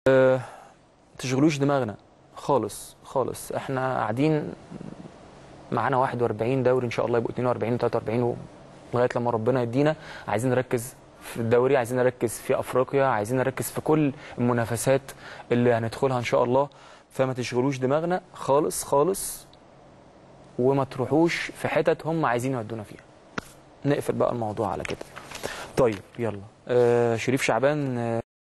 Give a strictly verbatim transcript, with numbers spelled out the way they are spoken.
أه ما تشغلوش دماغنا خالص خالص. احنا قاعدين معانا واحد وأربعين دوري، ان شاء الله يبقوا اتنين وأربعين وتلاتة وأربعين لغايه لما ربنا يدينا. عايزين نركز في الدوري، عايزين نركز في افريقيا، عايزين نركز في كل المنافسات اللي هندخلها ان شاء الله. فما تشغلوش دماغنا خالص خالص، وما تروحوش في حتت هم عايزين يودونا فيها. نقفل بقى الموضوع على كده. طيب يلا. آه شريف شعبان. آه